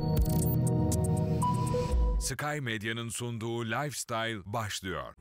Sky Medya'nın sunduğu Lifestyle başlıyor.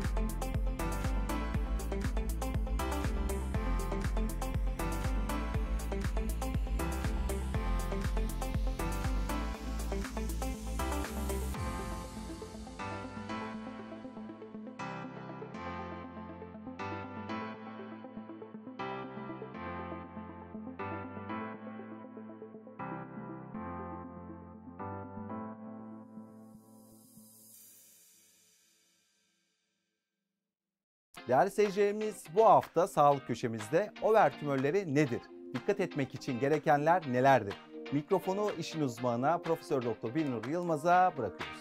Değerli seyircilerimiz, bu hafta sağlık köşemizde over tümörleri nedir? Dikkat etmek için gerekenler nelerdir? Mikrofonu işin uzmanına Profesör Doktor Binnur Yılmaz'a bırakıyoruz.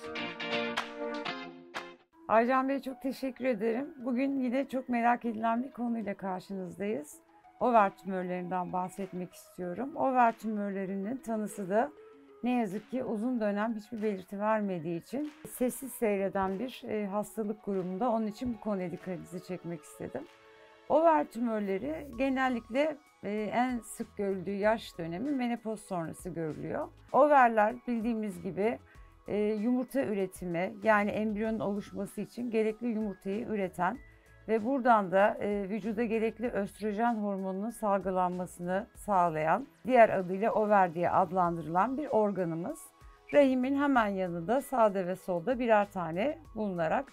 Aycan Bey, çok teşekkür ederim. Bugün yine çok merak edilen bir konuyla karşınızdayız. Over tümörlerinden bahsetmek istiyorum. Over tümörlerinin tanısı da ne yazık ki uzun dönem hiçbir belirti vermediği için sessiz seyreden bir hastalık grubunda. Onun için bu konuya dikkatinizi çekmek istedim. Over tümörleri genellikle en sık görüldüğü yaş dönemi menopoz sonrası görülüyor. Overler bildiğimiz gibi yumurta üretimi, yani embriyonun oluşması için gerekli yumurtayı üreten ve buradan da vücuda gerekli östrojen hormonunun salgılanmasını sağlayan, diğer adıyla over diye adlandırılan bir organımız. Rahimin hemen yanında sağda ve solda birer tane bulunarak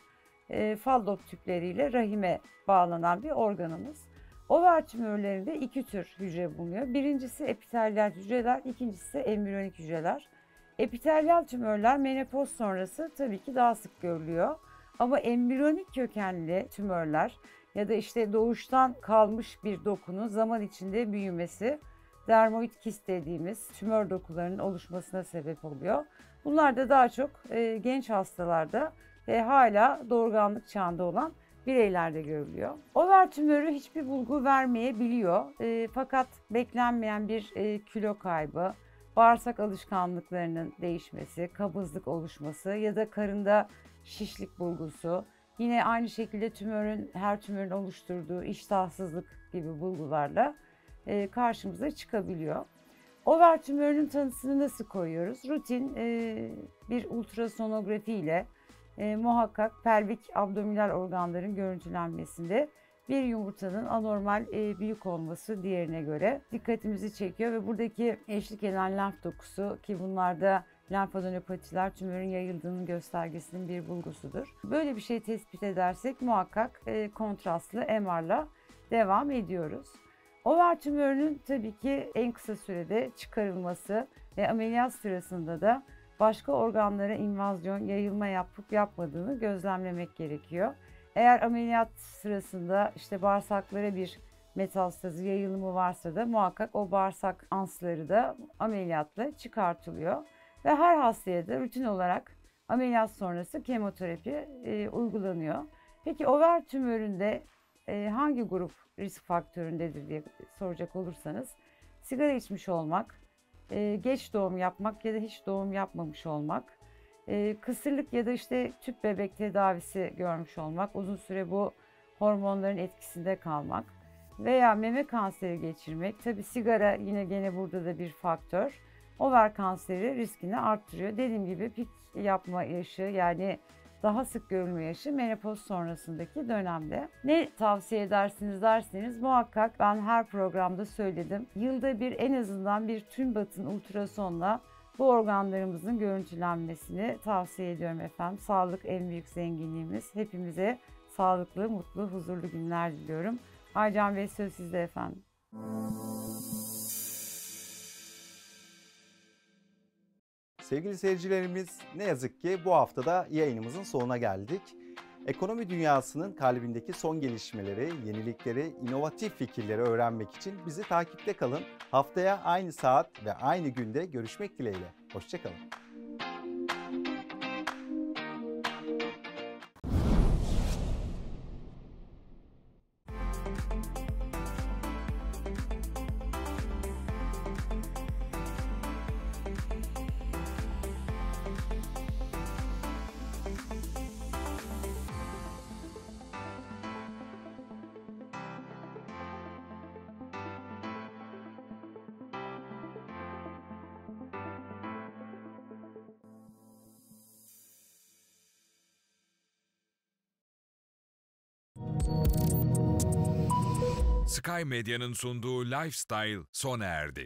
fallop tüpleriyle rahime bağlanan bir organımız. Over tümörlerinde iki tür hücre bulunuyor. Birincisi epitelyal hücreler, ikincisi ise embriyonik hücreler. Epitelyal tümörler menopoz sonrası tabii ki daha sık görülüyor. Ama embriyonik kökenli tümörler ya da işte doğuştan kalmış bir dokunun zaman içinde büyümesi, dermoid kist dediğimiz tümör dokularının oluşmasına sebep oluyor. Bunlar da daha çok genç hastalarda ve hala doğurganlık çağında olan bireylerde görülüyor. Over tümörü hiçbir bulgu vermeyebiliyor. Fakat beklenmeyen bir kilo kaybı, bağırsak alışkanlıklarının değişmesi, kabızlık oluşması ya da karında şişlik bulgusu, yine aynı şekilde her tümörün oluşturduğu iştahsızlık gibi bulgularla karşımıza çıkabiliyor. Over tümörünün tanısını nasıl koyuyoruz? Rutin bir ultrasonografi ile muhakkak pelvik abdominal organların görüntülenmesinde bir yumurtanın anormal büyük olması diğerine göre dikkatimizi çekiyor ve buradaki eşlik eden lenf dokusu, ki bunlarda lenfadenopatiler tümörün yayıldığının göstergesinin bir bulgusudur. Böyle bir şey tespit edersek muhakkak kontrastlı MR'la devam ediyoruz. Over tümörünün tabii ki en kısa sürede çıkarılması ve ameliyat sırasında da başka organlara invazyon, yayılma yapıp yapmadığını gözlemlemek gerekiyor. Eğer ameliyat sırasında işte bağırsaklara bir metastazı, yayılımı varsa da muhakkak o bağırsak ansları da ameliyatla çıkartılıyor. Ve her hastaya da rutin olarak ameliyat sonrası kemoterapi uygulanıyor. Peki over tümöründe hangi grup risk faktöründedir diye soracak olursanız, sigara içmiş olmak, geç doğum yapmak ya da hiç doğum yapmamış olmak, kısırlık ya da işte tüp bebek tedavisi görmüş olmak, uzun süre bu hormonların etkisinde kalmak veya meme kanseri geçirmek. Tabii sigara yine gene burada da bir faktör. Over kanseri riskini arttırıyor. Dediğim gibi pik yapma yaşı, yani daha sık görülme yaşı menopoz sonrasındaki dönemde. Ne tavsiye edersiniz derseniz, muhakkak ben her programda söyledim. Yılda bir en azından bir tüm batın ultrasonla bu organlarımızın görüntülenmesini tavsiye ediyorum efendim. Sağlık en büyük zenginliğimiz. Hepimize sağlıklı, mutlu, huzurlu günler diliyorum. Aycan Bey, söz sizde efendim. Sevgili seyircilerimiz, ne yazık ki bu haftada yayınımızın sonuna geldik. Ekonomi dünyasının kalbindeki son gelişmeleri, yenilikleri, inovatif fikirleri öğrenmek için bizi takipte kalın. Haftaya aynı saat ve aynı günde görüşmek dileğiyle. Hoşça kalın. Sky Medya'nın sunduğu Lifestyle sona erdi.